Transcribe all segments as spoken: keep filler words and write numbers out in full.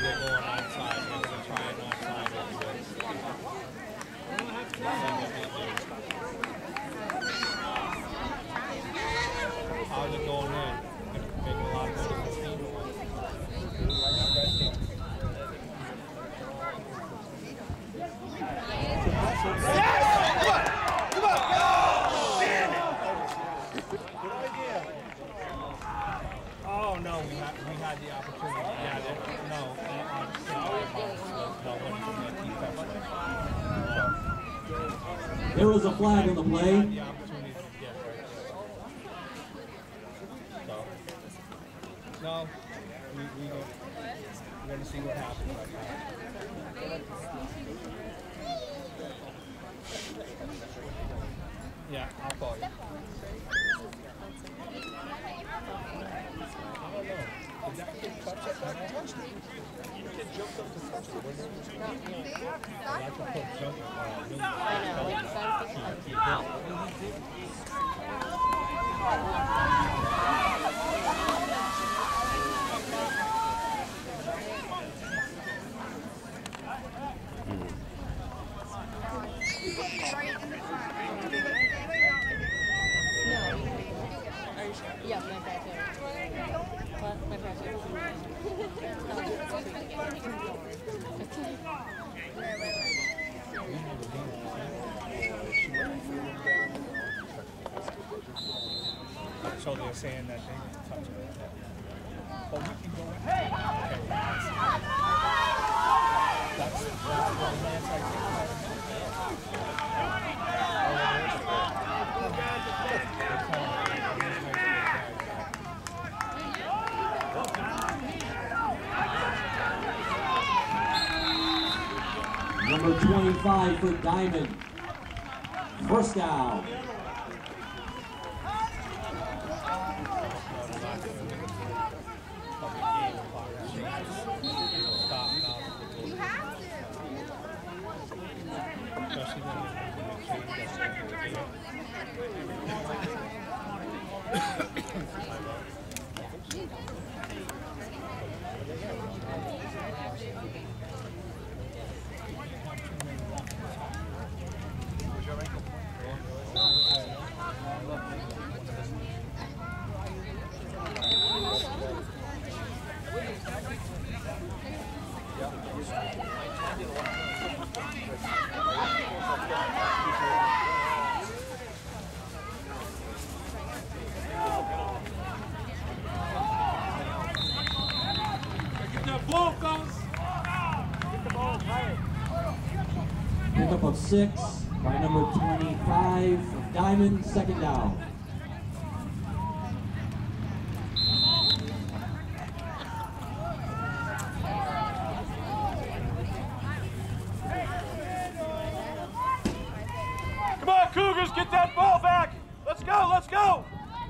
they're going outside. They're going to try and outside everybody. How's it going in? Making a lot of money for the team. Oh no, we had we had the opportunity. Yeah, there, no, on, on no, there was a flag on the play. We had the opportunity to get right. So, no, we we don't. We're gonna see what happens right now. Yeah, I'll call you. Did that kid touch it? That kid jumped up to touch it. That's a quick jump. I know, like the side yeah, my tattoo. What? My tattoo. So they're saying that they didn't touch it. But we can go ahead. Okay. That's that's what Lance I Number twenty-five for Diamond. First down. You have to. Pickup of six by number twenty-five for Diamond, second down. Come on, Cougars, get that ball back. Let's go, let's go.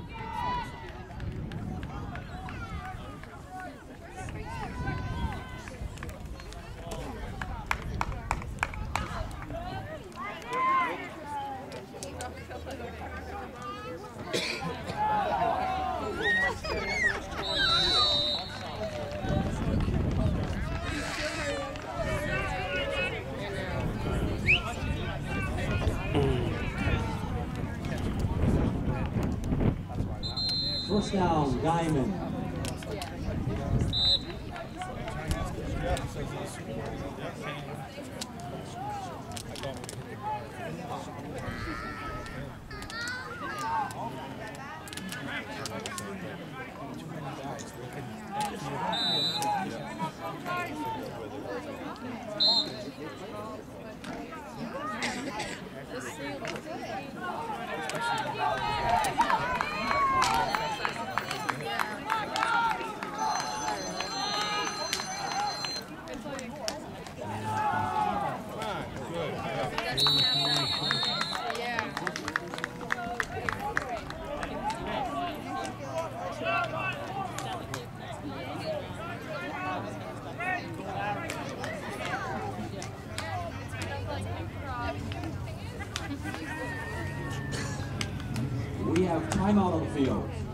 First down, Diamond. We have timeout on the field.